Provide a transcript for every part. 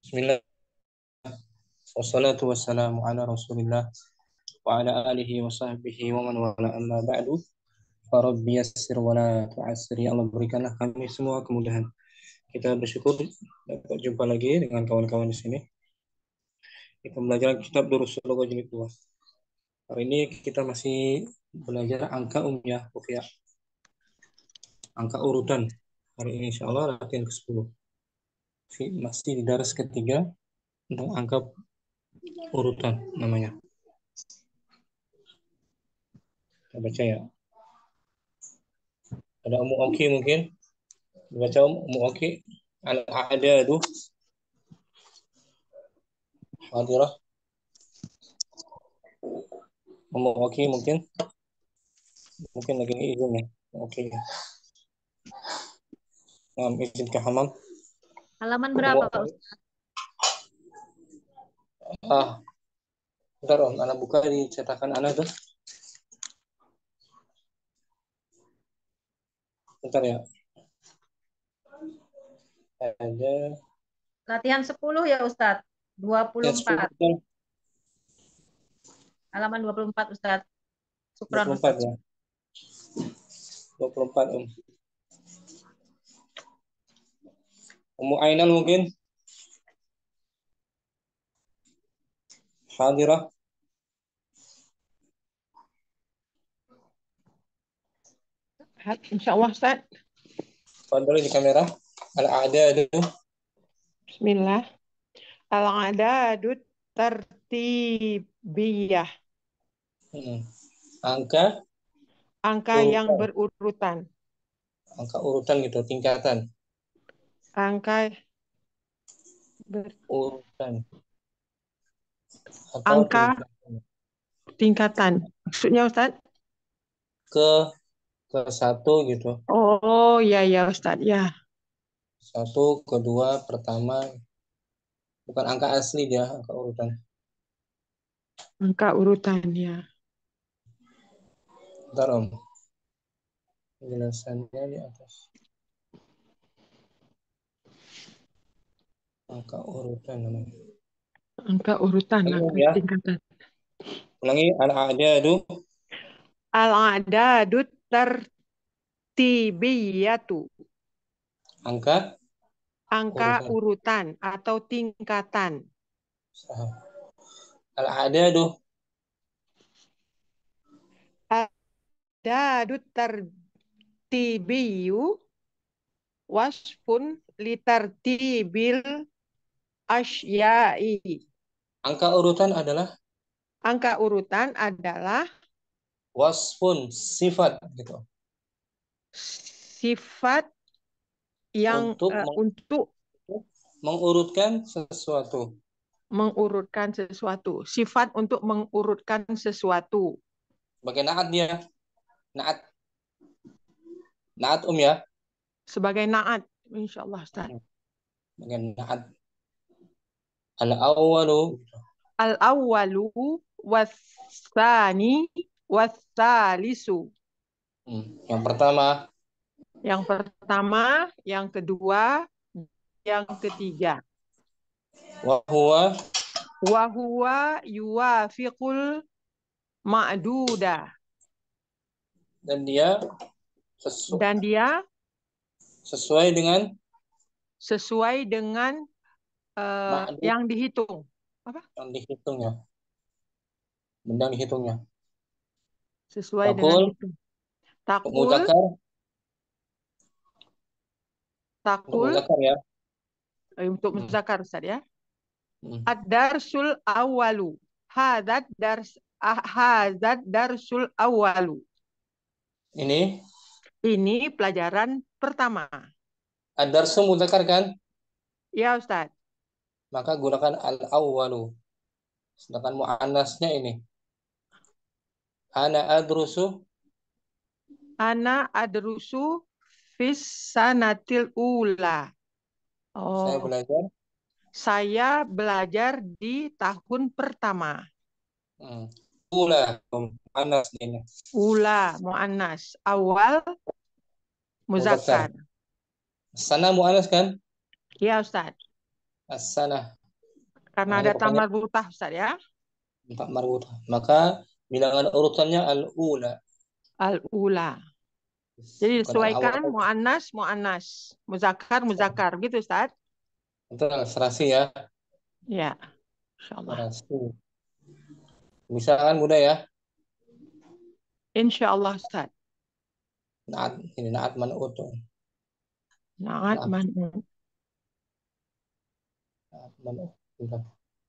Bismillah. Wassalatu wassalamu ala Rasulillah wa ala alihi wa sahbihi wa man wala amma ba'du. Farabbi yassir wa la tu'assir. Ya Allah, berikanlah kami semua kemudahan. Kita bersyukur dapat jumpa lagi dengan kawan-kawan di sini. Kita belajar kitab Durusul Lughah jilid 2. Hari ini kita masih belajar angka umumnya, Ruqyah. Angka urutan. Hari ini insya Allah latihan ke-10. Masih di daras ketiga untuk angka urutan namanya. Kita baca ya. Ada Ummu Oki mungkin. Baca Ummu Oki. Al-a'dadu hadirah. Ummu Oki mungkin lagi izin ya. Oke. Nah, izin ke hamam. Halaman berapa, Pak Ustaz? Bentar Om, anak buka di cetakan anak tuh. Bentar ya. Ada Latihan 10 ya Ustaz. yang 24. 10, Halaman 24 Ustaz. Syukran 24 Ustaz. ya. 24 Om. Ummu Ainal mungkin. Hadirah. Insya Allah Ustaz. Fadli di kamera. Al-a'dadu. Bismillah. Al-adadut tertibiyah. Angka Angka yang urutan. berurutan. Angka urutan gitu, tingkatan. Angka Urutan. Atau angka tingkatan. tingkatan. Maksudnya Ustaz? Ke satu gitu. Oh, ya Ustaz, ya. Satu, kedua, pertama. Bukan angka asli dia, angka urutan. Angka urutan, ya. Bentar Om. Penjelasannya di atas. Angka urutan namanya. Angka urutan, angka Ya. tingkatan. Ulangi, al-a'dadu. Al-adadut tertibiyatu. Angka Angka urutan atau tingkatan. Al-a'dadu. Al-adadut tertibiyu wasfun litartibil asya'i. Angka urutan adalah Angka urutan adalah wasfun, sifat gitu. Sifat yang untuk mengurutkan sesuatu. Mengurutkan sesuatu. Sifat untuk mengurutkan sesuatu. Sebagai naat dia. Naat. Naat ya. Sebagai naat. Insyaallah Ustaz. Sebagai naat. Al-awwalu. Al-awwalu was-tsani was-tsalisu. Yang pertama. Yang pertama, yang kedua, yang ketiga. Wa huwa yuwafiqul ma'duda. Dan dia sesuai dengan yang dihitung. Apa? Yang dihitungnya. Benda yang dihitungnya. Sesuai dengan hitung. Takul. Muzakkar ya. Untuk muzakkar Ustaz ya. Ad-darsul awwalu. Hadzal darsul awwalu. Ini pelajaran pertama. Ad-darsu muzakkar kan? Ya Ustaz. Maka gunakan al-awwalu. Sedangkan muannasnya ini. Ana adrusu fis sanatil ula. Saya belajar di tahun pertama. Ula, muannas ini. Ula, muannas. Awal, muzakkar. Sana muannas kan? Ya Ustaz. As-sanah. Karena Makanya ada tam marbutah, Ustaz ya. empat marbutah. Maka bilangan urutannya al-ula. Al-ula. Jadi Bukan al-awwal. disesuaikan mu'annas, muzakkar, gitu Ustaz. Itu serasi ya. Ya, insyaallah. Serasi. Bisa kan mudah ya? Insyaallah Ustaz. Naat man'ut. Na'at Naat man'ut. man'ut. Bentar.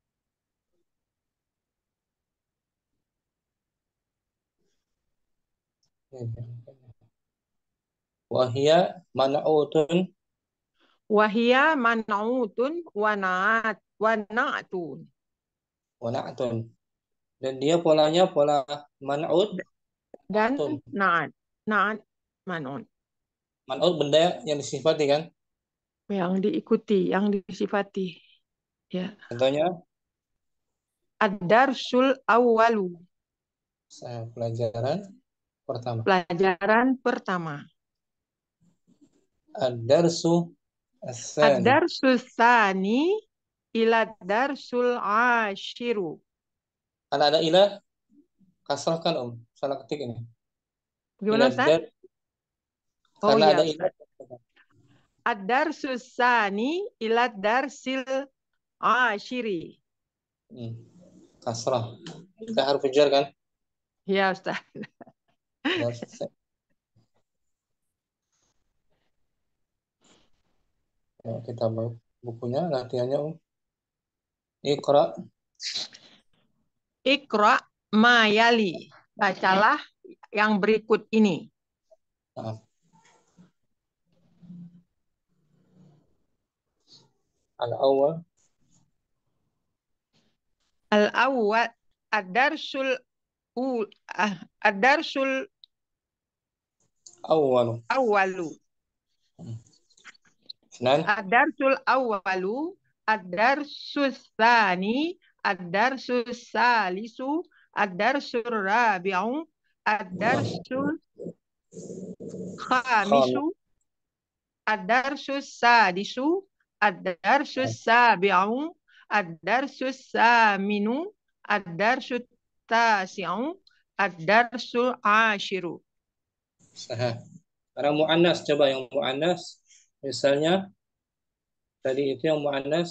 Wahia man'utun. Wahia man'utun wa na'atun. Wana'atun. Dan dia polanya pola man'ut. Dan Atun. na'at man'ut. Man'ut benda yang disifati kan? Yang diikuti, yang disifati. Ya. Contohnya Ad-darsul awwalu. pelajaran pertama. Pelajaran pertama. Ad-darsu as-sani. Ad-darsul tsani ila darsul ashiru. Kalau ada ilah, kasrahkan salah ketik ini. Gimana Ustaz? Oh Karena iya ada Ustaz. ilah. Ad-darsul tsani ila darsil ashiri. Kasrah. Kita harus jar kan? Ya Ustaz. Ya, kita bukunya, latihannya Iqra. Iqra ma yali. Bacalah yang berikut ini. Nah. Al-awwal. Al-awwal ad-darsul ad-darsul Awwalu. awwalu. Senan. Ad-darsul awwalu, ad-darsus tsani, ad-darsus salisu, ad-darsul rabi'u, ad-darsul khamisu, ad-darsus sadisu, ad-darsus sabi'u, ad-darsus saminu, ad-darsus tasi'u, ad-darsul ashiru. Sahah. Sekarang mu'annas, coba yang mu'annas. Misalnya tadi itu yang mu'annas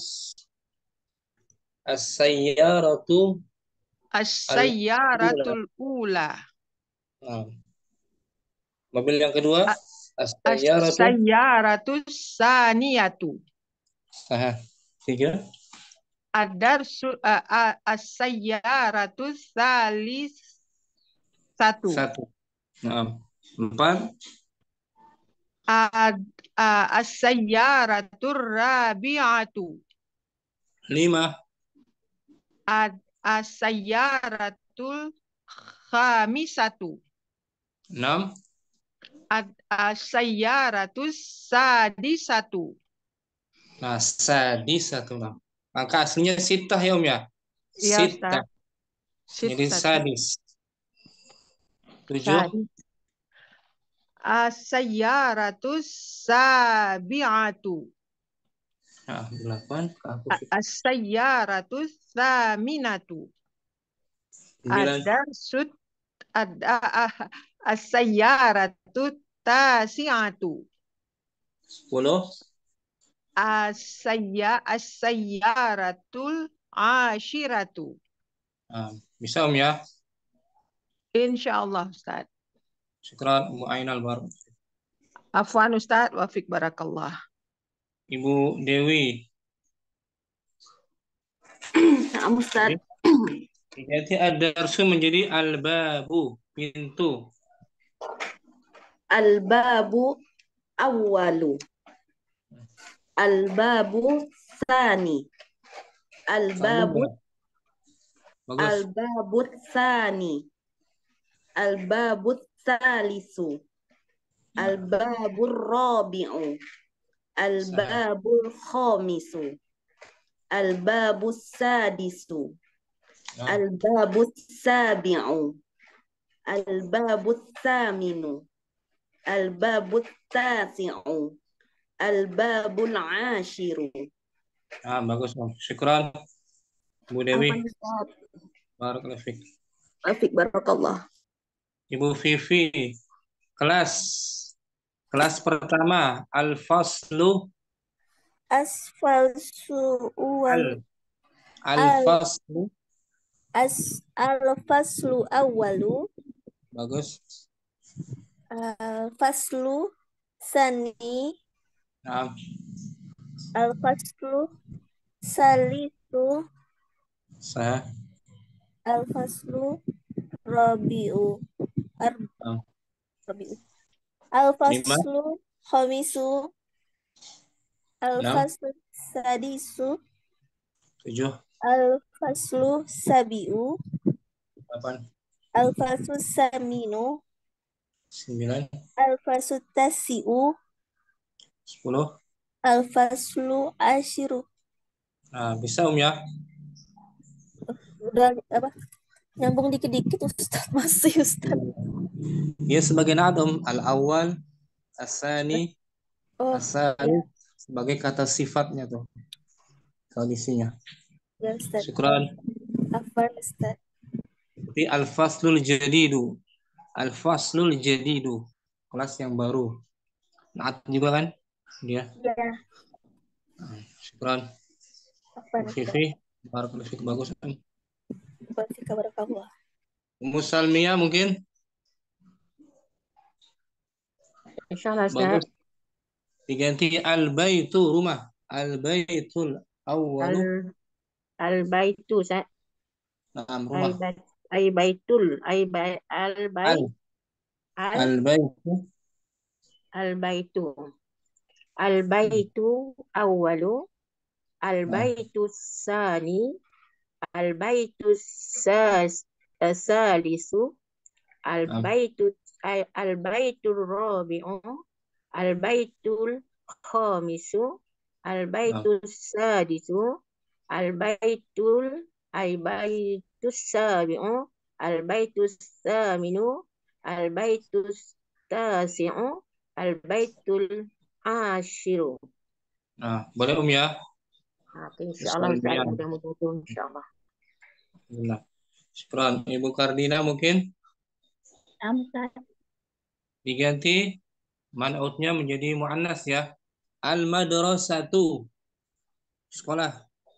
as-sayyaratu As-sayyaratul ula. Nah. Mobil yang kedua as-sayyaratu As-sayyaratus saniyatu. Sahah. 3 Ad-darsu as-sayyaratus salis satu. 1. Nah. 4 As-sayyaratur rabi'atu. 5 As-sayyaratul khamisatu. 6 As-sayyaratus sadisatu. Nah, sadis 6. Maka aslinya sitah ya Om ya. Ya, Sitah. Ustaz. Jadi sadis. 7 Sadis. As-sayyaratus sabi'atu. Nah, 8 As-sayyaratus saminatu. 9 As-sayyaratu tasi'atu. 10 As-sayyaratul ashiratu. Nah, bisa Om ya. Insyaallah Ustaz. Syukran Ibu Ainal Bar. Afwan Ustaz, wa fik barakallah. Ibu Dewi. Ustaz. Jadi ad-darsu menjadi al-babu, pintu. Al-babu awwalu. Al-babu tsani. Al-babu tsani. Al-babu tsalisu. Al-babu rabi'u. Al-babu khamisu. Al-babu sadisu. Al-babu sabi'u. Al-babu thaminu. Al-babu tasi'u. Al-babu al-ashiru. Bagus Om. Syukran Bu Dewi. Afwan Ustaz. Barakallahu fiik. Afik barakallah. Ibu Vivi, kelas pertama al-faslu Asfalsu wal al-faslu. al-faslu awalu Bagus. al-faslu sani Nah, al-faslu salisu sah. al-faslu rabiu Nah, rabiu 5, al-faslu khamisu 6, al-faslu sadisu 7, al-faslu sabiu 8, al-faslu saminu 9, al-faslu tasiu 10. al-faslu ashiru. Nah, bisa Om ya? Udah apa? Nyambung dikit-dikit Ustaz, masih Ustaz. Dia sebagai nadom al-awwal, as-sani, Oh, as-salis sebagai kata sifatnya tuh, kondisinya. ya Ustaz. Syukran. Afwan Ustaz. Seperti al-faslul jadidu. Al-faslul jadidu. Kelas yang baru. Naat juga kan? Dia. Ya, Syukran. Afwan Bu Ustaz. Vivi, barakallahu fiik, bagus. Wa barakallah. Ummu Salmia mungkin Insyaallah Ustaz. bagus. Diganti al-baitu rumah. Al-baitul awwalu. Al-baitu Ustaz. Rumah. Al-baitul. Al. Al-baitu. Al-baitu. Al-baitu awwalu. Al-baitu sani. Al-baitu salisu. Al-baitul rabi'u. Al-baitul khamisu. Al-baitul sadisu. Al-baitul sabi'u. Al-baitus saminu. Al-baitus tasi'u. Al-baitul ashiru. Nah, boleh ya? Insyaallah Ustaz, mudah-mudahan insyaallah. Alhamdulillah. Syukran. Ibu Kardina mungkin Ustaz. diganti man'utnya menjadi mu'annas ya. Al-madrasatu. Sekolah.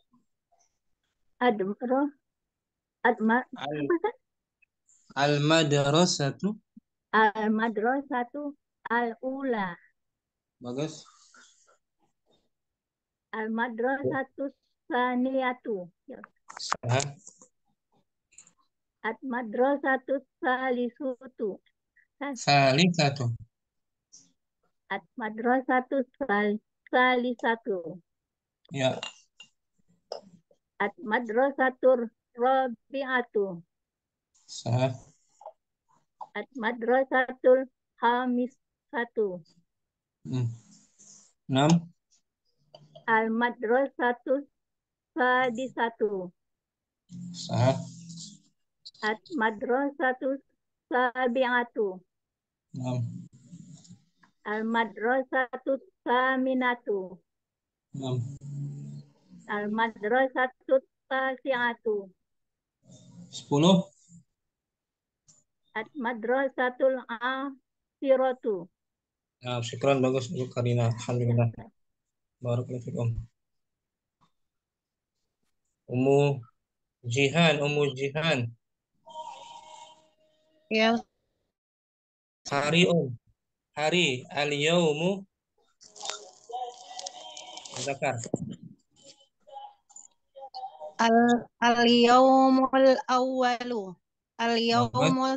Al-madrasatu. Al-madrasatu al-ula. Bagus. Al-madrasatu saniyatu. Sah. Al-madrasatu salisutu. Salisatu. Al-madrasatu salisatu. Ya. Al-madrasatu rabi'atu. Sah. Al-madrasatul khamisatu. 6. Al-madrasatu sadisatu. Sah. Al-madrasatu sabi'atu. 6. Al-madrasatu saminatu. 6. Al-madrasatu tasi'atu. 10. Al-madrasatul akhiratu. Nah, syukran, bagus Ibu Kardina. Alhamdulillah. Barakallahu fikum. Ummu Jihan. Ya. Hari Hari al-yaumu zakar. Al-yaumul awwalu. Al-yaumul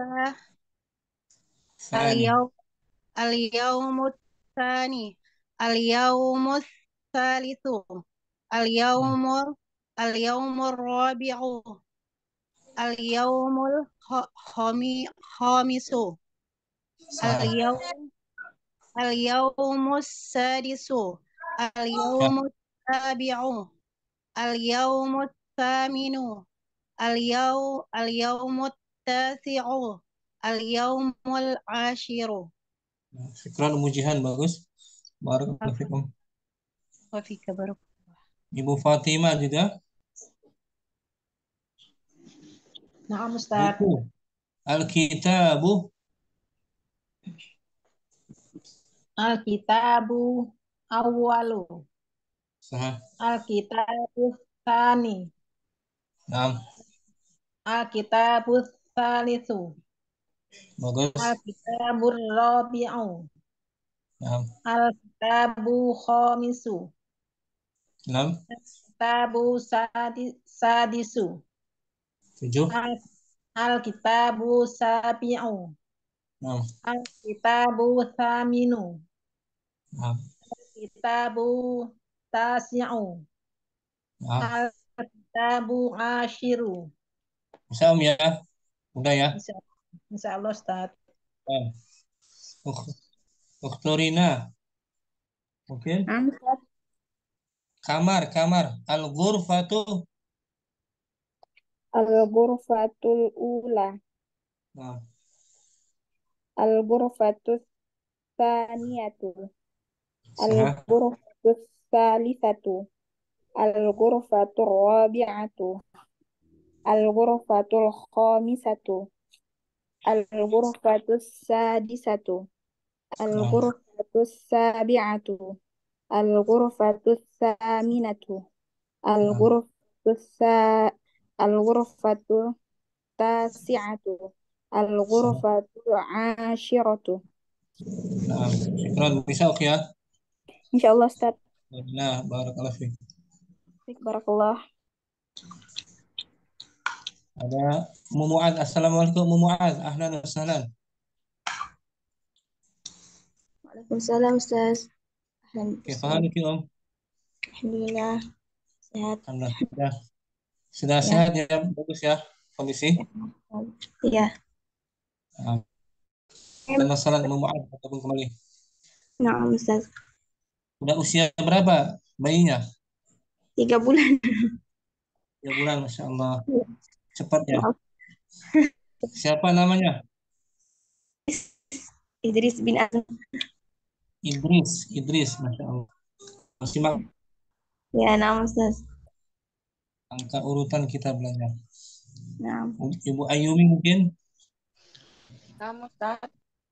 Sani. al-yaumut tsani. Al-yaumut tsalitsu. Al-yaumur rabi'u. Al-yaumul khamisu. Al-yaumus sadisu. Al-yaumut sabi'u. Al-yaumut thaminu. Al-yaumut tasi'u. Al-yaumul ashiru. Syukran Ummu Jihan, bagus. Barakallahu fikum. Wa fika barak. Ibu Fatimah juga. Naam Ustaz. Itu. Al-kitabu. Al-kitabu awwalu. Sah. Al-kitabu tsani. Naam. Al-kitabu tsalitsu. Bagus. Al-kitabur rabi'u. Naam. Al-kitabu khamisu. Naam. Kitabu sadisu. 7. Al-kitabu sabi'u. Naam. Al-kitabu thaminu. Naam. Kitabu tasi'u. Naam. Al-kitabu ashiru. Bisa ya? Udah ya? Insya Allah Ustaz. Naam. Ukturina. Mungkin? Kamar. Al-ghurfatu. Al-ghurfatul ula. Naam. Al-ghurfatus tsaniyatu. Sah. Al-ghurfatus tsalitsatu. Al-ghurfatur rabi'atu. Al-ghurfatul khamisatu. Al-ghurfatus sadisatu. Naam. Al-ghurfatus sabi'atu. Al-ghurfatus tsaminatu. Al-ghurfatul tasi'atu. Al-ghurfatul ashiratu. Naam. Syukran. Bisa oke ya? Insyaallah Ustaz. Nah, barakallahu fiik. Barakallah. Ada Mu'ad. Assalamualaikum Mu'ad. Ahlan wa sahlan. Waalaikumsalam Ustaz. Kaifa haluki Om? Alhamdulillah sehat. Alhamdulillah. Sudah Ya. sehat ya? Bagus ya kondisi? Iya. Nah, dan masalah Mu'ad ataupun kembali. Nah, Ustaz. Udah usia berapa bayinya? 3 bulan. 3 bulan, Masya Allah. Cepat ya. Maaf. Siapa namanya? Idris bin Azam. Idris, Masya Allah. Masih Ya, nama Ustaz. angka urutan kita belajar. Nah, Ibu Ayumi mungkin? Kamu Ustaz.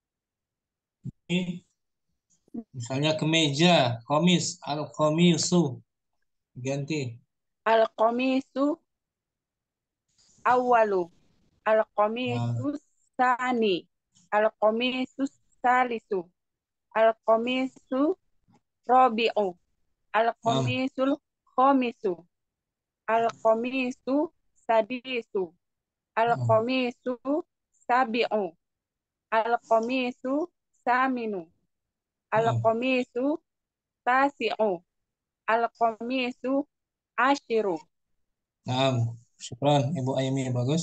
Misalnya kemeja, komis, al-komisu. Ganti. Al-qamisu awwalu. Al-qamisu tsani. Al-qamisu salisu. Al-qamisu rabi'u. Al-qamisul khamisu. Al-qamisu sadisu. Al-qamisu sabi'u. Al-qamisu saminu. Al-qamisu tasi'u. Al-qamisu ashiru. Nah, syukran Ibu Ayumi, bagus.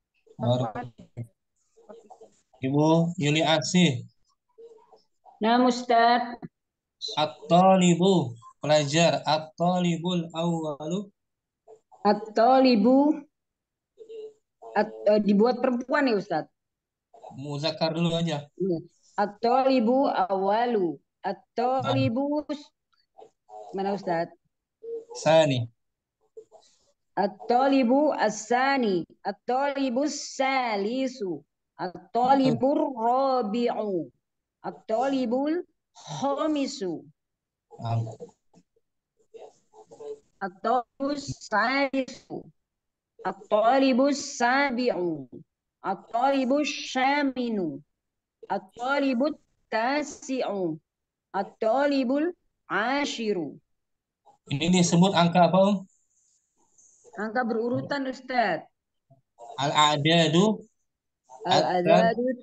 Ibu Yuli Asih. Nah, Ustaz. At-talibu, pelajar. At-talibul awwalu. At-talibu dibuat perempuan ya Ustaz? Muzakkar dulu aja. At-talibu awalu. At-talibu mana Ustaz? Sani. At-talibu as-sani. At-talibu salisu. At-talibur rabi'u. At-talibul khamisu. At-talibus salisu. At-talibus sabi'u. At-talibus syaminu. At-talibut tasi'u. At-talibul ashiru. Ini disebut angka apa, Om? Angka berurutan Ustaz. Al-a'dadu. Al-adadut.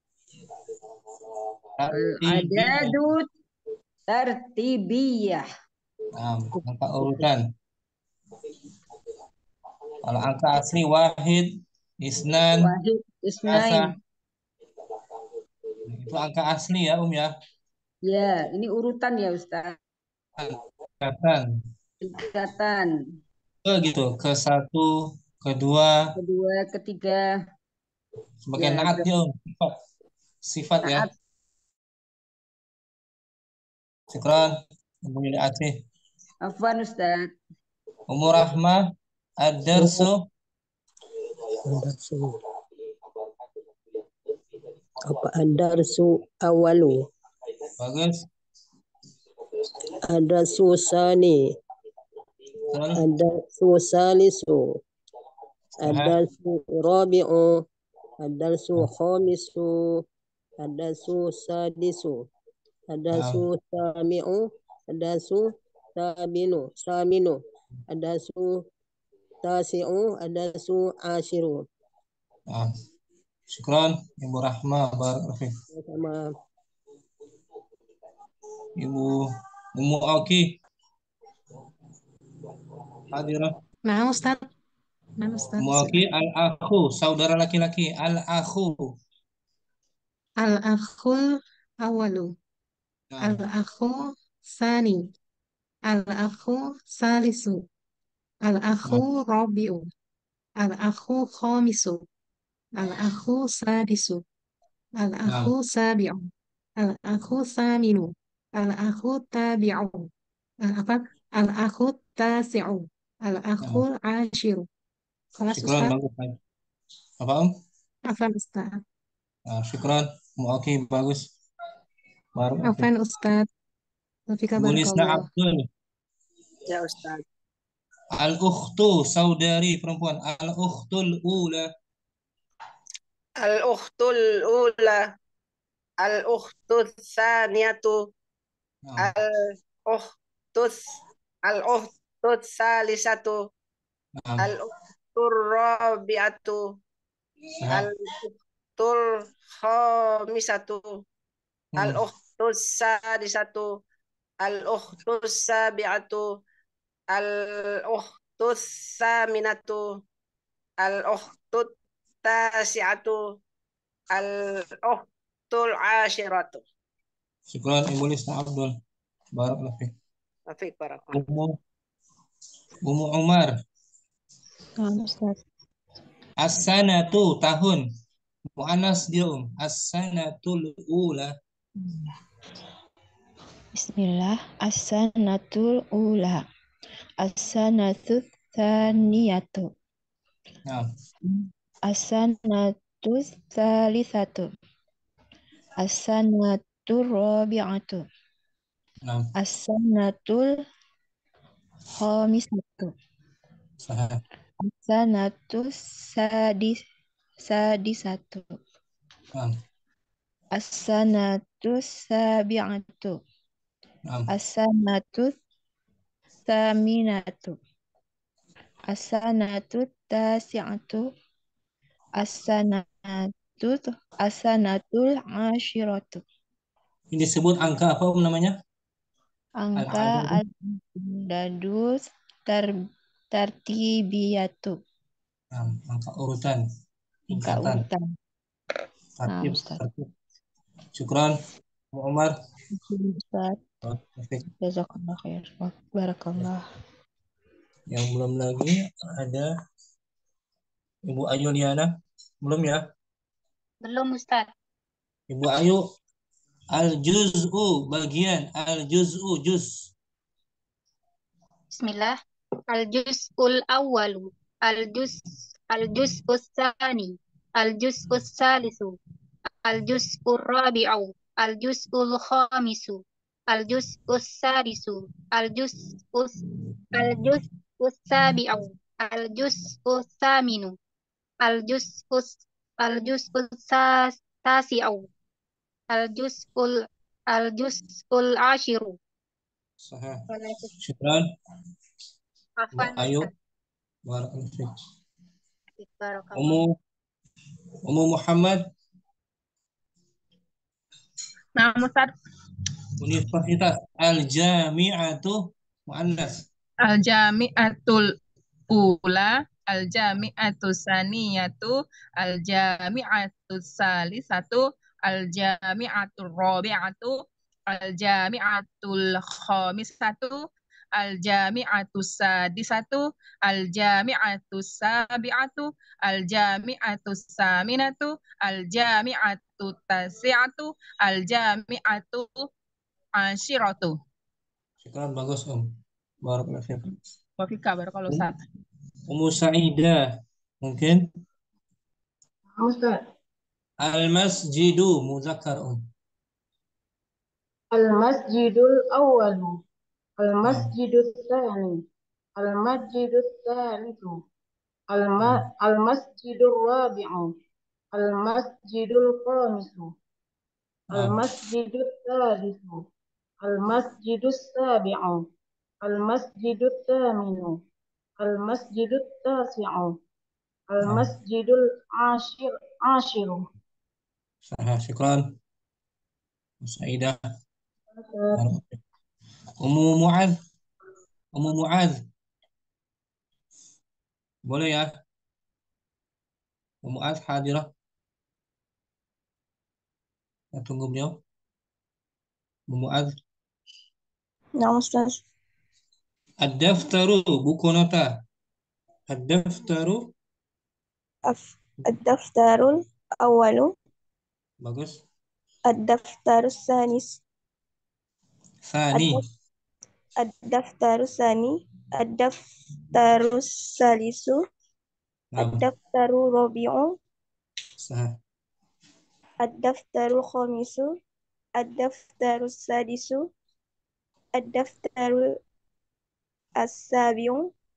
Al-adadut tartibiyah. Nah, angka urutan. Kalau angka asli wahid, isnan, Wahid, asa. isnain. Itu angka asli ya, ya. Ya, ini urutan ya Ustaz. Tingkatan. Tingkatan. Gitu, ke satu, kedua, kedua, ketiga. Sebagai Ya, naat ya, sifat ya. naat. Syukran, Ibu Yuli Aceh. Afwan Ustaz. Ummu Rahmah, ad-darsu. Apa ad-darsu awalu, Bagus. ad-darsu sani, Betul. ad-darsu salisu, Sahih. ad-darsu rabi'u, ad-darsu khamisu, ad-darsu sadisu, ad-darsu sami'u, ad-darsu saminu, ad-darsu tasi'u, ad-darsu ashiru. Nah, syukran Ibu Rahmah, barakallahu fiik. Sama Ibu Ummu Aki, hadirah. Nah, Ustaz. Nah, Ustaz. Ummu Aki, al-akhu, saudara laki-laki, al-akhu. Al-akhul awalu. Nah, Al-akhu sani. Al-akhu salisu. Al-akhu rabi'u. Al-akhu khamisu. Al-akhu sadisu. Al-akhu sabi'u. Al-akhu saminu. Al-akhu tabi'u. Al-akhu tasi'u. Al-akhu ashiru. Kelas syukran, Ustaz. bagus. Apa Om? Afan Ustaz. Nah, syukran Ummu Aki, bagus. Barakallahu fiik. Afan Ustaz. Wafika Ibu Lisna barakallah. Abdul, Ya Ustaz. al-ukhtu, saudari perempuan, al-ukhtul ula. Al-ukhtul ula, al-ukhtul tsaniyatu, Nah, al-ukhtul salisatu, nah, al-ukhtul rabi'atu, sahih. al-ukhtul khamisatu, al-ukhtul sadisatu, al-ukhtul sabi'atu, al-ukhtul saminatu, al-ukhtul tasi'atu, al-ukhtul ashiratu. Syukran Ibu Lisna Abdul, barakallahu fiik. Afiq barakallah. Ummu Umar, Ustaz. as-sanatu, tahun. Mu'annas dia as-sanatul ula. Bismillah. As-sanatul ula. As-sanatul tsaniyatu. Nah, As-sanatul tsalitsatu. As-sanatul rabi'atu. nah, As-sanatul khamisatu. sahih. As-sanatul sadisatu. Nah, As-sanatul sabi'atu. nah, As-sanatul thaminatu. As-sanatul tasi'atu. As-sanatul ashiratu. ini disebut angka apa namanya? Angka al-adadus tartibiyatu. Nah, angka urutan. Angka Tingkatan. urutan. Tartib. Ustaz. Tartib. Syukran Ummu Umar. Ustaz. Perfect. Jazakallah khair. Barakallah. Yang belum lagi ada Ibu Ayu Liana. Belum ya? Belum Ustaz. Ibu Ayu, al-juz'u, bagian. Al-juz'u, juz. Bismillah. Al-juz'ul awwalu. Al-juz'us tsani. Al-juz'us salisu. Al-juz'ur rabi'u. Al-juz'ul khamisu. Al-juz'us sadisu. Al-juz'us sabi'u. Al-juz'us thaminu. Al-juz'us tasi'u. Al-juz'ul ashiru. Sahih. Syukran Ibu Afan Ayu. Ustaz. Barakallahu fiik. Barakallah. Ummu Muhammad, Nah, Ustaz, Universitas Al-Jami'atu, muannas. al-jami'atul ula, al-jami'atus saniyatu, al-jami'atus salisatu, al-jami'atul rabi'atu, al-jami'atul khamisatu, al-jami'atus sadisatu, al-jami'atus sabi'atu, al-jami'atus saminatu, al-jami'atus tasi'atu, al-jami'atu ashiratu. Syukran, bagus Om. Barakallahu fiik. Wafika barakallahu Ustaz. Ummu Sa'idah. Mungkin. Ustaz. Al-masjidu muzakkar. Al-masjidul awwalu. Al-masjidul tsani. Al-masjidul tsalitsu. Al-masjidul rabi'u. Al-masjidul khamisu. Al-masjidul sadisu. Al-masjidus sabi'u. Al-masjidut thaminu. Al-masjidut tasi'u. Al-masjidul ashiru. Sahih, syukran. Sa'idah. Ummu Mu'adz. Ummu Mu'adz. Boleh ya? Ummu Mu'adz hadirah. Kita tunggu beliau. Ummu Mu'adz. Nah, Ustaz. Ad-daftaru, buku nota. Ad-daftaru. Ad-daftarul awalu. Bagus. Ad-daftarus sanis. Sani. Ad-daftarus sani. Ad-daftarus salisu. Ad-daftaru rabi'u. Sah. Ad-daftarul khamisu. Ad-daftarus sadisu. Ad-daftarul as-sabi'u.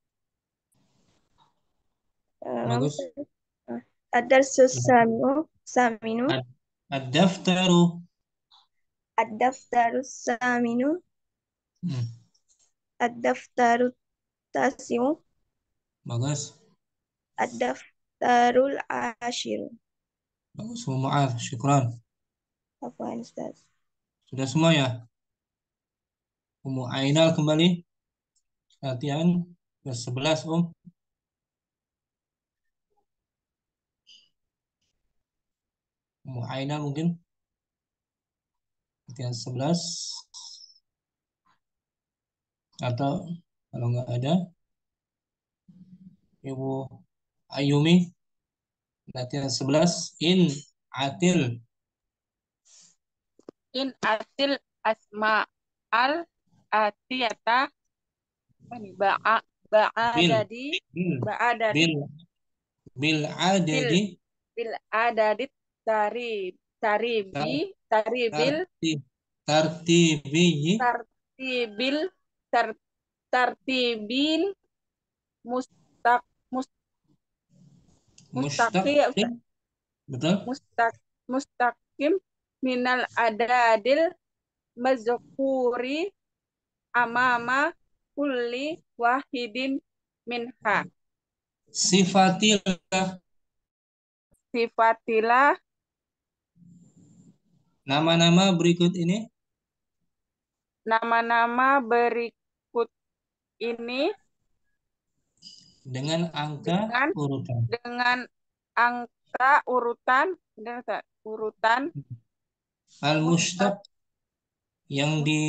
Bagus. Ad-darsus saminu. Ad-daftaru. Ad-daftarus saminu. Ad-daftarut tasi'u. Bagus. Ad-daftarul ashiru. Bagus, Ummu Mu'adz. Syukran. Apaan, Ustaz? Sudah semua ya? Ummu Ainal kembali. Latihan ke-11, Ummu Ainal mungkin. Latihan 11. Atau kalau nggak ada, Ibu Ayumi. Latihan 11. In atil. In atil asma al atiyata ba'adadi Bil adadi. Bil adadit tartibil mustaqim. Betul? Mustaqim minal adadil mazkuri amama kulli wahidin minha. Sifatilah. Nama-nama berikut ini. Nama-nama berikut ini dengan angka urutan. Dengan angka urutan. Al-mushtaq yang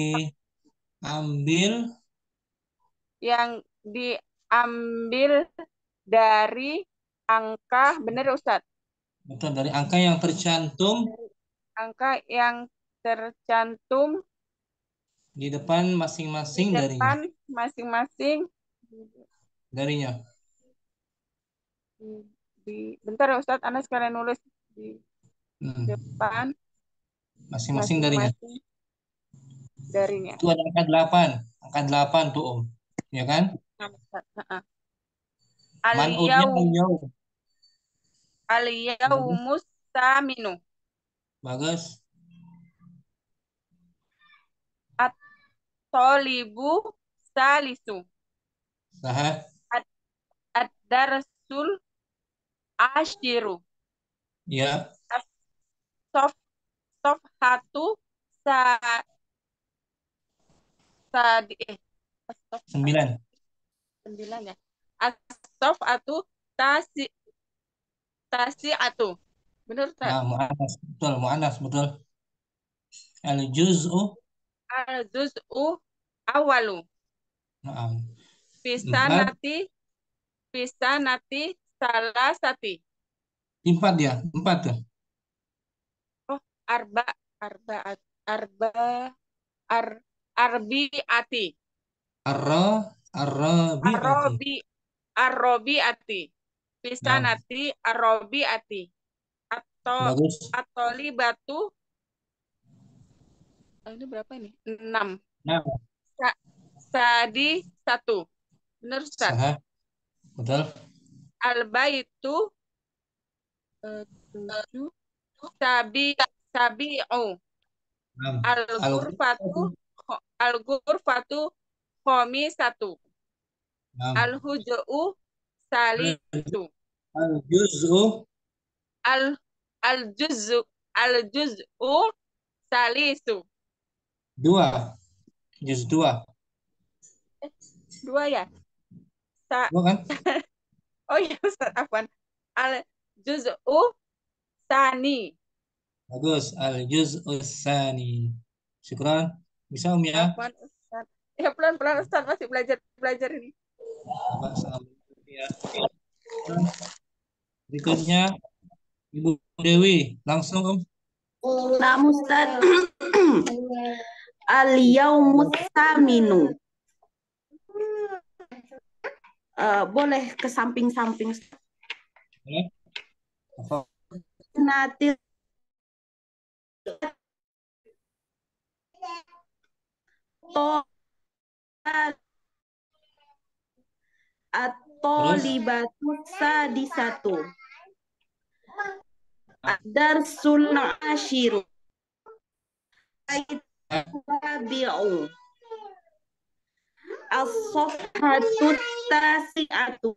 diambil dari angka, benar Ustaz? Betul, dari angka yang tercantum. Angka yang tercantum di depan masing-masing darinya. Darinya. Bentar ya Ustaz, Anda sekalian nulis di depan masing-masing darinya. Darinya. Itu ada angka 8. Angka 8 tuh, ya kan? Al-yaumus saminu. Bagus. At-tolibu salisu. Sahih. Ad-darsul ashiru. Ya. Sofhatu Sembilan ya. As-sofhatu tasi'atu. Benar Ustaz? Nah, mu'annas betul, mu'annas betul. Al-juz'u awalu. Nah. Pisanati salasati. 4 ya, 4 tuh. Oh, arbiati. Ar-rabi'ati. Ar-robiati. Fisanati ar-robiati. Bagus. At-tolibatu. Ini berapa ini? 6. Nah, Sadi 1. Benar, Ustaz? sah. Betul. Al-baitu 7. Sabi'u. Nah, Al-ghurfatu khomisatu. nah. Al-huj'u salisu. Al-juz'u. Al-juz'u salisu. 2. Juz 2. 2 ya? 2 kan? Oh ya, Ustaz, afwan. Al-juz'u sani. Bagus. Al-juz'u tsani. Syukran. Bisa ya? Afwan, Ustaz. Ya, pelan-pelan, Ustaz, masih belajar ini. Ya. Berikutnya Ibu Dewi, langsung Nah, Ustaz. Al-yaumus saminu. Boleh ke samping-samping. Boleh. Nanti atau libatu sadisatu. Darsul ashiru. Tabi'u. As-safhatu tasi'atu.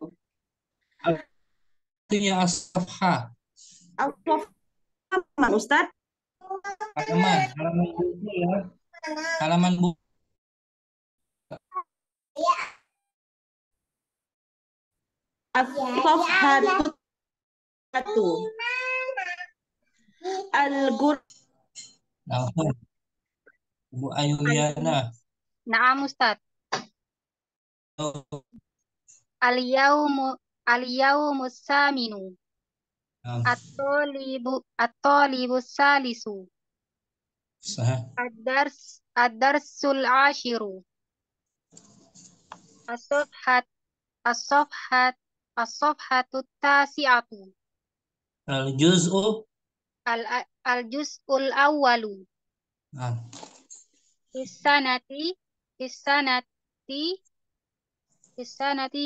Artinya as-safha. As-safha, Ustaz? Halaman buku ya. Halaman buku. As-safhatu satu. Al-gur. Langsung. Ibu Ayuliana. Naam, Ustaz. Al-yaumu saminu. At-talibu salisu. Sah. Ad-darsul ashiru. As-safhatu tasi'atu. Al-juz'u. Al-juz'ul awwalu. Isanati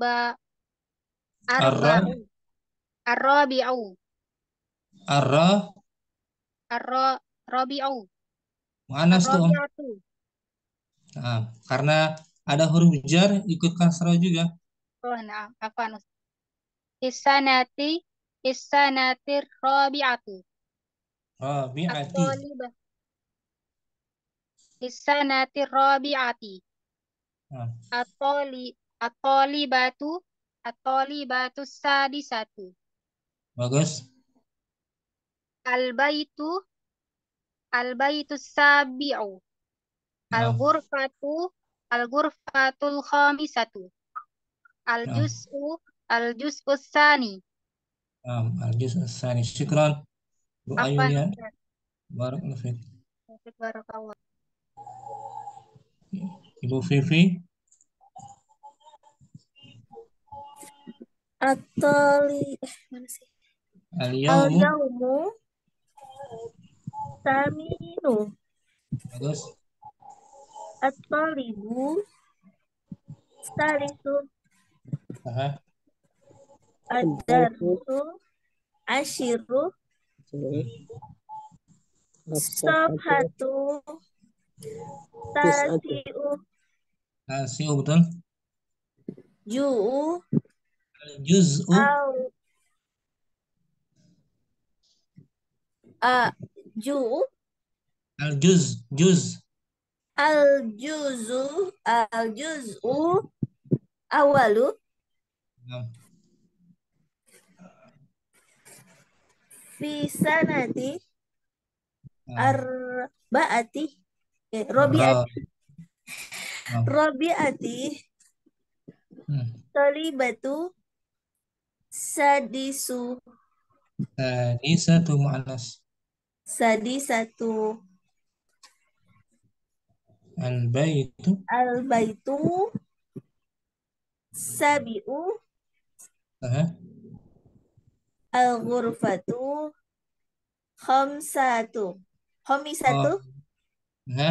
Ar-rabi'u. Ar-rabi'u. Mana tuh? Ar-rabi'atu. Nah, karena ada huruf jar ikut kasrah juga. Oh, nah, apa? Isanati rabi'atu. Rabi'ati. Isanati rabi'ati. At-talibatu sadisatu. Bagus. Al-baitu sabi'u. Al-ghurfatul khamisatu. Al-juz'u tsani. Al-juz'u tsani. Syukran. Bu Ayuliana. Barakallahu fiik. Barakallah. Ibu Vivi. Mana sih? Al-yaumu saminu. Bagus. At-talibu salisu. Ad-darsu ashiru. Safhatu Tasi'u betul. Juz'u. Al-juz'u awalu. Fi sanati arba'ati. Rabi'ati. Talibatu sadisatu mu'annas. Sadisatu. Al-baitu sabi'u, Aha. al-ghurfatu khamsatu, khamisatu, Oh. Aha.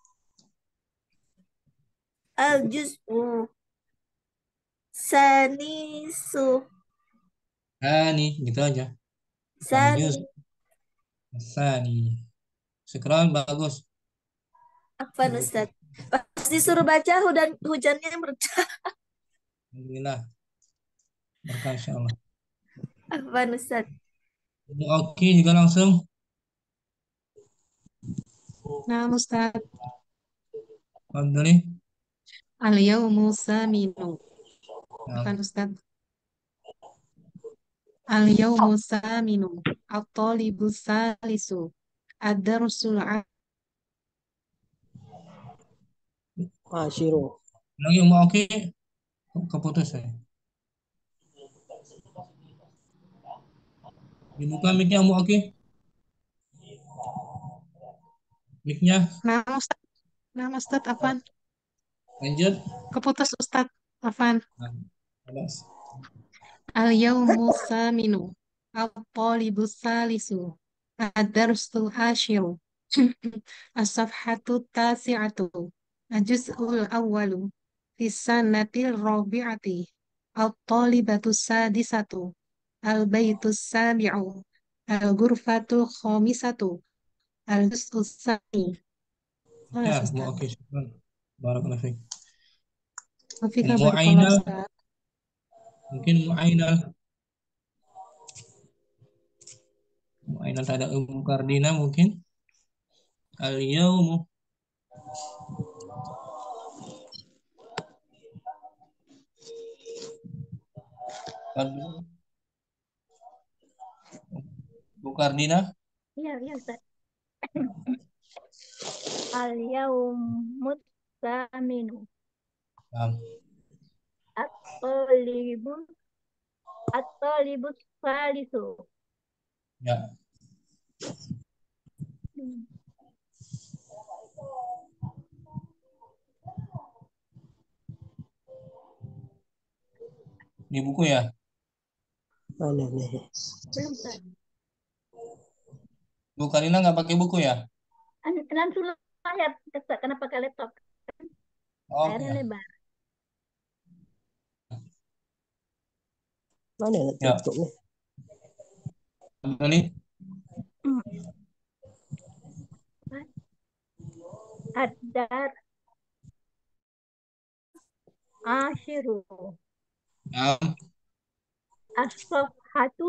al-juz'u sanisu, Nih, gitu aja. sani. Al-juz sani. Syukran, bagus. Apa Ustaz? Pas disuruh baca hujannya mereda. Alhamdulillah. Berkah insyaallah. Apa Ustaz? Oke, juga langsung. Nah, Ustaz. Alhamdulillah. Al-yawmu saminu. Afan Ustaz. Al-yawmu saminu. At-talibu salisu. Ad-darsul Ashiru. Lagi mau oke, keputus saya. Dibuka mic-nya mau oke. Mic-nya. Nah, Ustaz. Nah, Ustaz, Afan. Lanjut. Keputus Ustaz, Afan. Nah, Al-yawmu saminu. At-talibu salisu. Ad-darsul ashiru. As-safhatu tasi'atu. Al-juz'ul awwalu. Fi sanatil rabi'ati. At-talibatu sadisatu. Al-baitu sabi'u. Al-ghurfatul khamisatu. Al-juz'u sani. Ya, mau oke, syukran. Barakallahu fiik. Wafika Mau barakallah Ainal, Ustaz. mungkin mau Ainal. Mau Ainal ada Ummu Kardina mungkin. Al-yaumu. Bu Kardina. Iya, iya Ustaz. Al-yaumut saminu. At-talibus salisu. Ya. Di buku ya? Mana nih? Belum Ustaz. Bu Karina nggak pakai buku ya? Langsung lihat Ustaz, karena pakai laptop. Oh, Layarnya ya. lebar. Mana yang Ya. tutup nih? Ini. Ad-dar ashiru. Ya. As-safhatu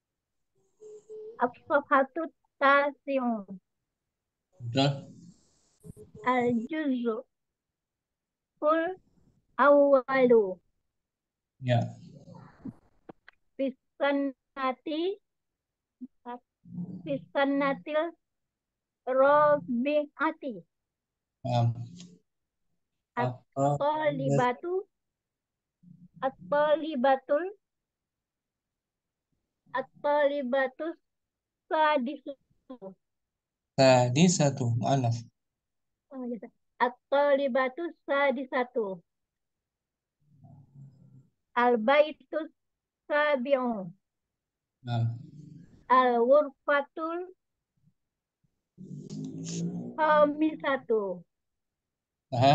tasi'un. Betul. Al-juz'u awwalu. Ya. Fisanatil rabi'ati. Ya. At-talibatul sadisu. Tadi satu, maaf. At-talibatus sadisatu. Al-baitus sabi'u. Ya. Al-ghurfatul khamisatu. Aha.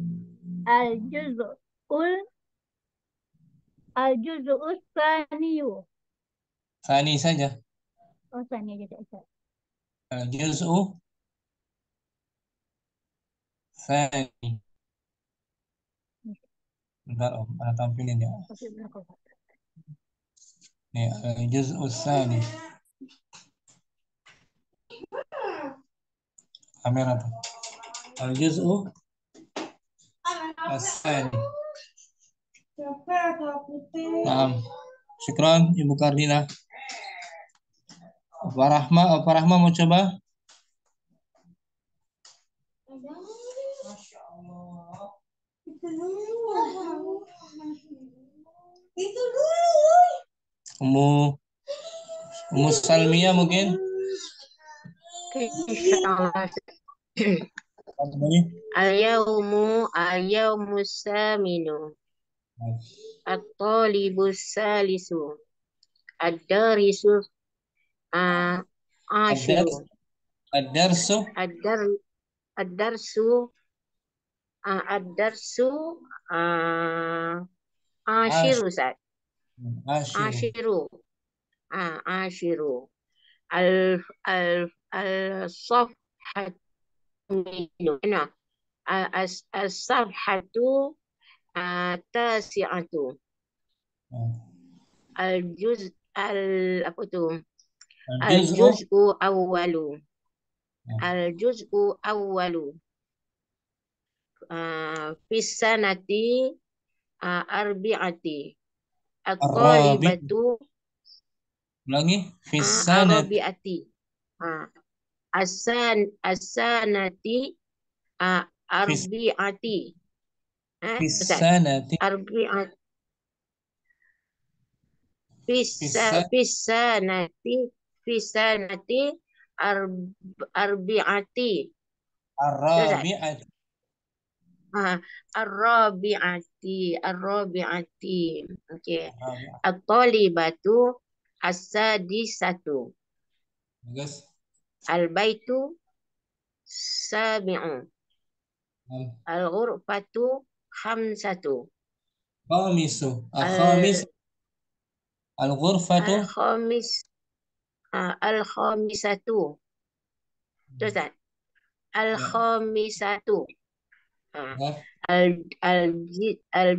Al-juz'us saniyu. Sani saja. Oh, sani aja Ustaz. Juz'u Sani. Bentar, Om. Mana tampilin ya? Nih, Juz'u Sani. Kamera tuh. Al-juz'u As-sani. Naam. Syukran Ibu Kardina. Apa Rahma mau coba? Ummu Salmia mungkin? Insyaallah. Al-yawmu saminu. At-talibus salisu. Ad-darisu ashiru. Ad-darsu Ad-dar ad-darsu ad-darsu ashiru Ustaz. ashiru. Ashiru. Ashiru. Al-safhatu nah, as-safhatu tasi'atu. Al-juz apa tuh? Al-juz'u awwalu. Al-juz'u awwalu. Fis sanati arbi'ati. At-talibatu Ulangi. Fisanat. arabiati. As-sanati arbi'ati. Fisanati. Arbi'ati. Fisa- Fisanati arbi'ati. Arabi'at. Ar-rabi'ati. Okey. At-talibatu as-sadisatu. Bagus. Al-baitu sabi'u. Al-ghurfatu khamsatu. Khamisu. Al-khamis. Al-ghurfatu. Al-khamisatu. Terus tak? Al-khamisatu. Al-jiz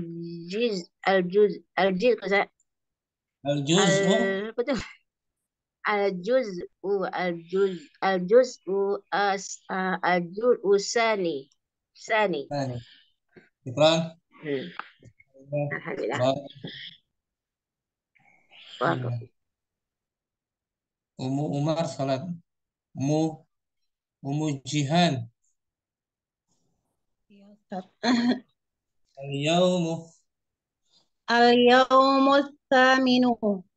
apa tu? Al-juz'u sani. Iklan. Alhamdulillah. Ummu Umar salat. Ummu Jihan. Al-yawmu. Al-yawmus thaminu.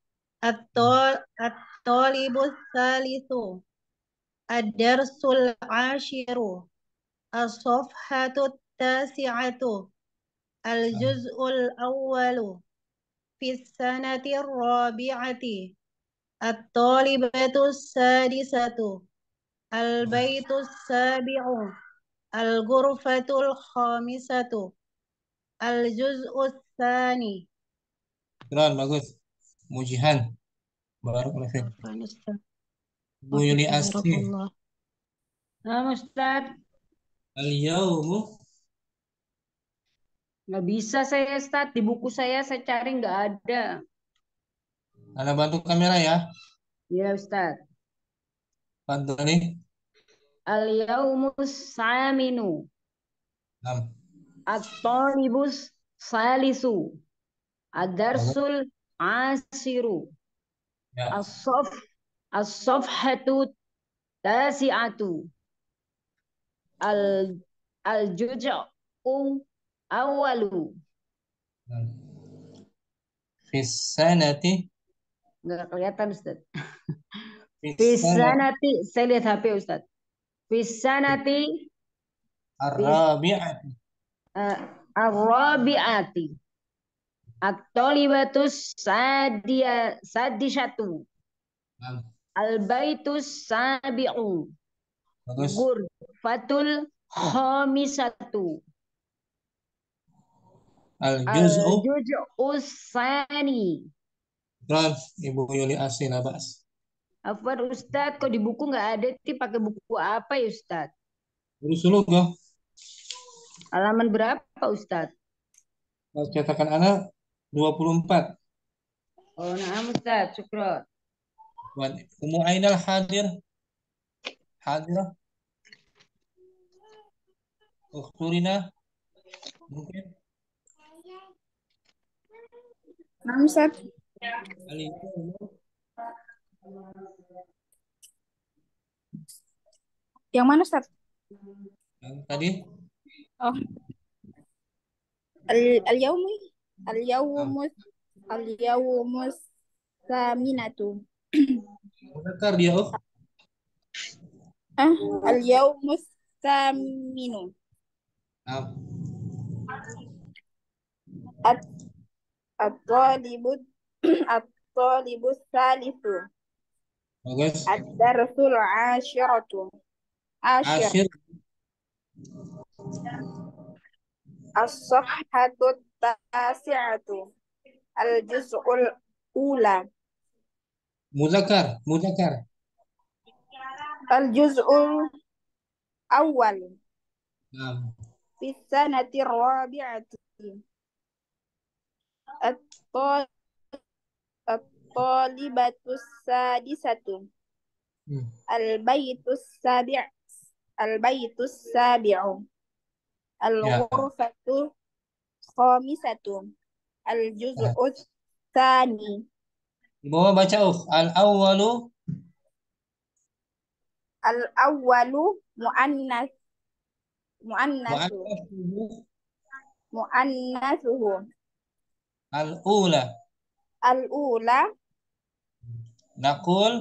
At-talibus salisu. Ad-darsul ashiru. As-safhatu tasi'atu. Al-juz'ul awwalu. Fis sanati rabi'ati. At-talibatu sadisatu. Al-baitu sabi'u. Al-ghurfatul khamisatu. Al-juz'u tsani. Iklan, bagus. Mujihan. Barakallahu fiik. Bu Yuli Asri. Ustaz, Al-yawmu. nggak bisa saya Ustaz. Di buku saya cari nggak ada. Anda bantu kamera ya. Iya Ustaz. Bantu nih. Al-yawmus saminu. At-talibus salisu. Ad-darsul asiru. As-safhatu tasi'atu. Al-juz'u awwalu. Fisanati. Nggak kelihatan Ustaz. Fisanati, saya lihat HP Ustaz. Fisanati Ar-rabi'ati. Ar-rabi'ati. At-talibatus sadisatu. Al-baitus sabi'u. Ghurfatul khamisatu. Al-juz'u tsani. Iklan, Ibu Yuli Asri Labas. Afwan Ustadz, kok di buku nggak ada? Pakai buku apa ya Ustadz? Urus dulu kok. Halaman berapa Ustadz? Cetakan anak 24. Oh, nah Ustadz, syukron. Ummu Ainal hadir. Hadirah. Ukhturina. Mungkin. Nah, Ustaz. Yang mana, Ustaz? Yang tadi? Oh. Al-yawmus saminatu. Mudzakkar dia, oh. Al-yawmus saminu. At-talibu At-talibu salisu. Bagus. Ad-darsul ashiratu. Ashir. Ashir. As-safhatu tasi'atu. Al-juz'ul ula. Muzakkar. Muzakkar. Al-juz'ul awal. Naam. Fi sanati rabi'ati. At-talibatu sadisatu. Al-baytu sabi'. Al-baytu sabi'u. Ya. Al-ghurfatu khamisatu. Al-juz'u tsani. Di bawah baca al-awwalu. Al-awwalu mu'annasu. Mu'annatsuhu. Mu'annasuhu. Al-ula. Al-ula Naqul.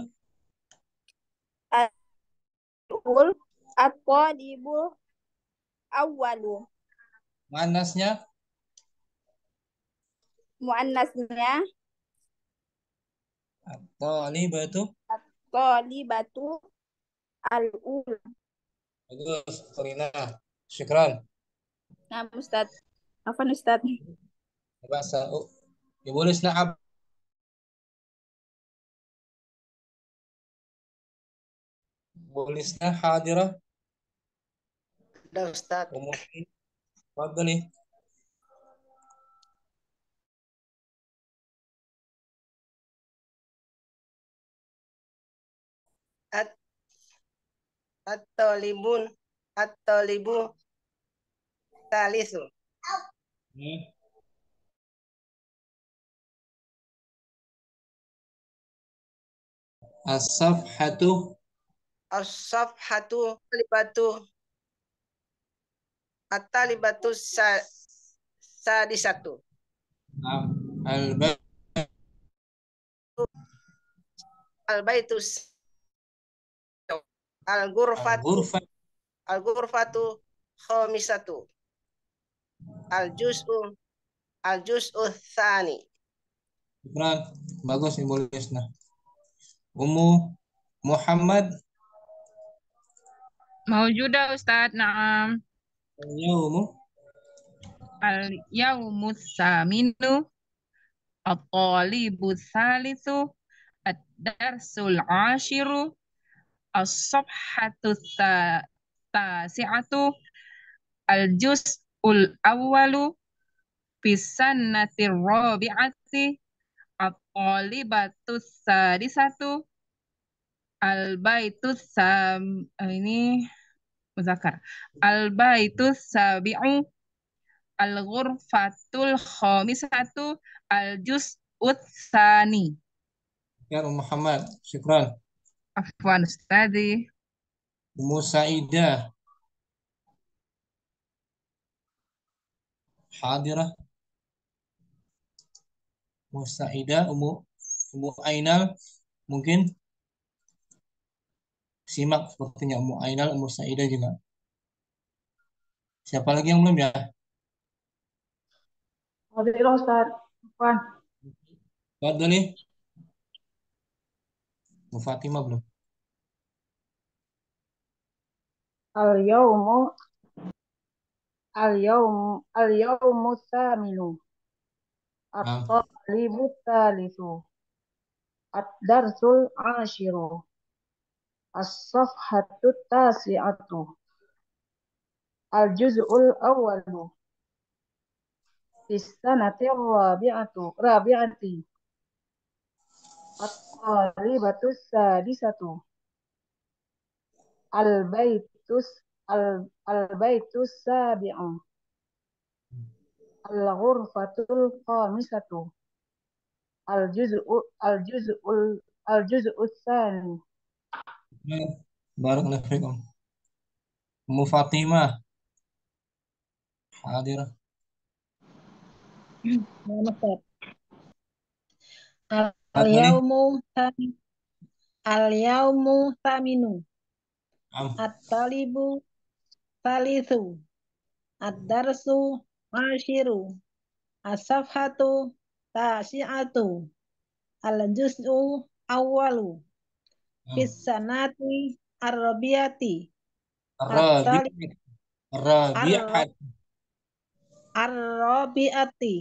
al-ul at-talibu awwalu. Muannasnya. Muannasnya Talibatu. at-talibatu al-ula. Bagus. Farina. Syukran. Nah, Ustaz. Apa Ustaz? Bahasa. Boleh na'ab. Boleh hadirah. Udah Ustaz. Umumnya. Fadhali. At-talibu salisu. As-safhatu. As-safhatu talibatu. At-talibatu sadisatu. Al-baitu al-ghurfatu khamisatu. Al-juz'u tsani. Syukran. Bagus Ibu Lisna. Ummu Muhammad. Maujuda Ustaz. Naam. Al-yawmu. Al-yawmu saminu. At-talibu salisu. Ad-darsul ashiru. As-safhatu tasi'atu. Al-juz'ul awwalu. Fisannati rabi'ati. At-talibatu sadisatu. Al-baitu ini muzakkar. Al-baitu sabi'u. Al-ghurfatul khamisatu. Al-juz'ut tsani. Ya Muhammad. Syukran. Afwan Ustazi. Ummu Saidah. Hadirah. Ummu Saidah, Ummu Ainal mungkin simak sepertinya Ummu Ainal, Ummu Saidah juga. Siapa lagi yang belum ya? Hadirah Ustaz. Afwan. Fadhali. Bu Fatimah belum? Al-yawmu tsaminu. At-talibu tsalisu. Ad-darsul ashiru. As-safhatu tasi'atu. Al-juz'ul awwalu. Bis-sanati rabi'ati. At-talibatu sadisatu. Al-baitus sabi'u. Al-ghurfatul khamisatu. Al-juz'u tsani. Barakallahu fikum. Ummu Fatimah. Hadirah. Al-yawmu thaminu. At-talibu salisu. Ad-darsu ashiru. As-safhatu tasi'atu al-juz'u awwalu fis sanati ar-rabiati at-talib Rabi'at. ar-rabiati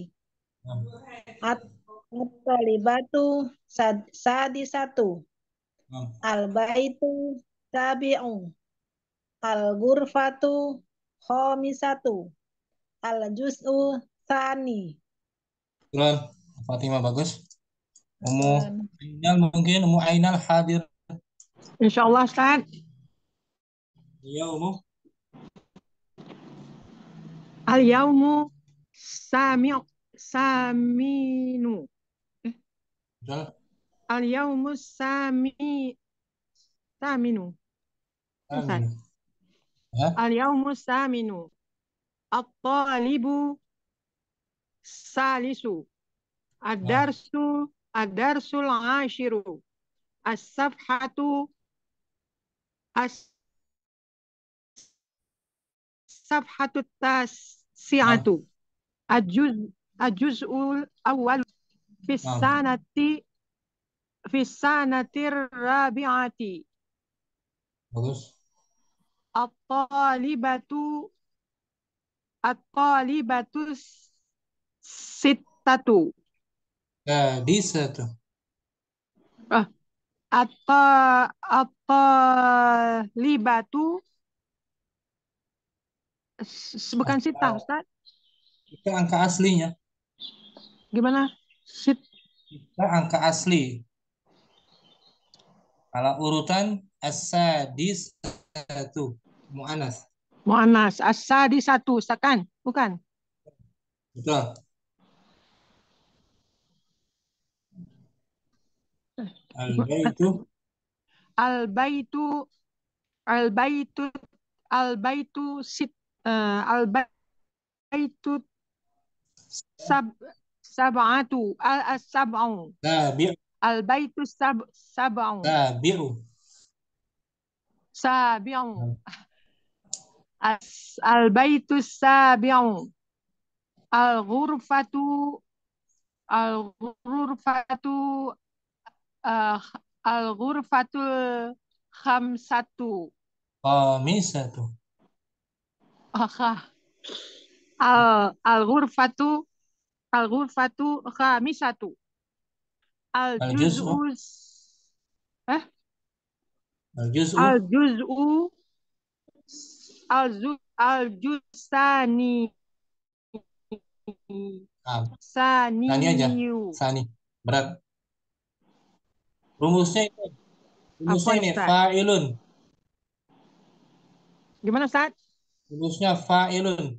at-talibatu sadisatu al-baitu sabi'u al-ghurfatu khamisatu al-juz'u tsani. Kebetulan Fatimah bagus. Ainal mungkin Ainal hadir. Insyaallah Ustaz. Iya Al-yaumu saminu. Betul. Al-yaumu saminu. Ustaz. Al-yaumu saminu. At-talibu salisu. Ad-darsul ashiru. As-safhatu as-safhatu tasi'atu. Al-juz'ul awwal fi sanati rabi'ati. Bagus. At-talibatu sittatu. Sadisatu. At-talibatu bukan sita, Ustaz. Itu angka aslinya. Gimana? Kita angka asli. Kalau urutan as-sadisatu mu'anas. Mu'anas. As-sadisatu, kan? Bukan. Betul. Al-baitu Al-baitu al-baitu al-baitu al-baitu sab'atu as-sab'u. Al-baitu sab'u. Sabi'u. Al-baitu sabi'u. Al-ghurfatu al-ghurfatul khamsatu. Khamisatu. Al-ghurfatu khamisatu. Al-juz'u al-juz'ani. Sani aja. Sani. Berat. Rumusnya ini fa'ilun. Gimana, Ustaz? Rumusnya fa'ilun.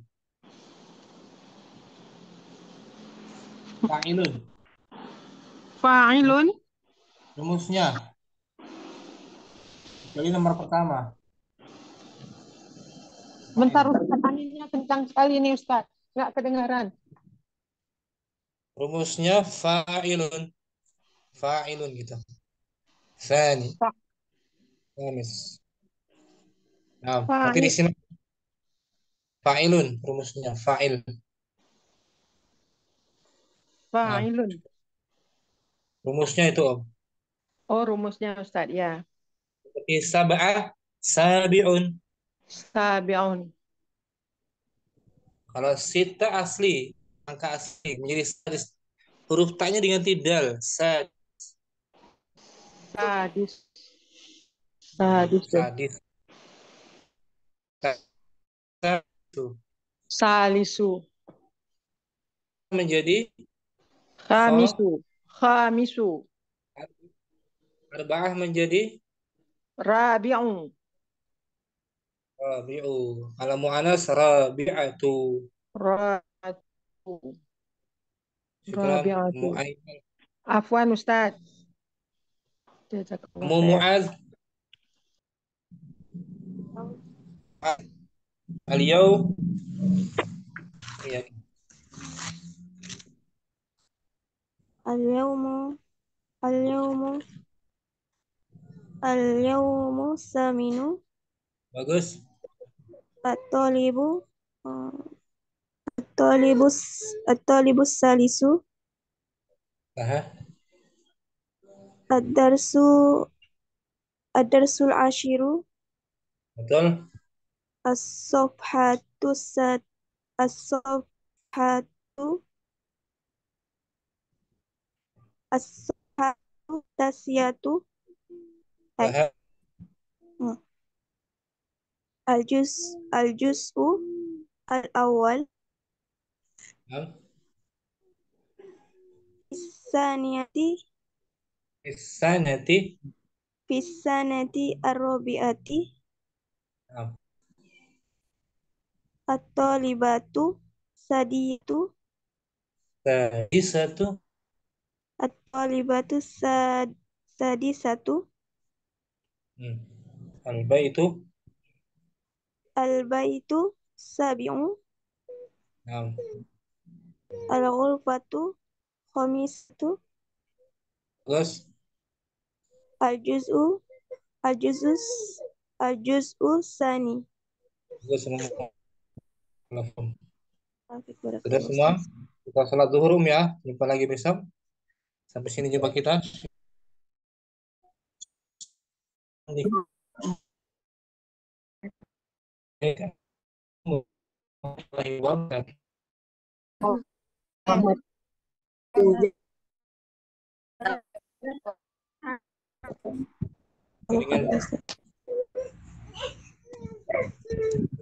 Fa'ilun. Rumusnya. Jadi nomor pertama. Bentar, Ustaz, anginnya kencang sekali ini, Ustaz. Nggak kedengaran. Rumusnya fa'ilun. Fa'ilun gitu. Fani. Khamis. Nah, berarti di sini fa'ilun rumusnya, fa'il. Fa'ilun. Rumusnya itu, Om. Oh, rumusnya, Ustaz, ya. Seperti sab'ah, sabi'un. Sabi'un. Kalau sita asli, angka asli menjadi sadis. Huruf ta-nya diganti dal, sadis. Salisu. Menjadi khamisu. Arba'ah menjadi rabi'u. Kalau mu'anas rabi'atu. Rabi'atu. Afwan, Ustaz. Kamu Mu'az. Al-yaum. Iya. Al-yawmu saminu. Bagus. At-talibus salisu. Nah, Ad-darsu ad-darsul ashiru betul. as-safhatu sad as-safhatu as-safhatu tasiyatu Nah, al-juz'u al-awwal nah. Saniyati Isanati. Fisanati ar-rabi'ati Nah, at-talibatu sadiyatu sadisatu. at-talibatu sadisatu Al-baitu. al-baitu sabi'u Nah, al-ghurfatu khamisatu terus al-juz'u al-juz'us al-juz'u sani. terus semua. Afik Sudah barakallahu semua? Ustaz. Kita sholat zuhur ya. Jumpa lagi besok. Sampai sini jumpa kita. Dengan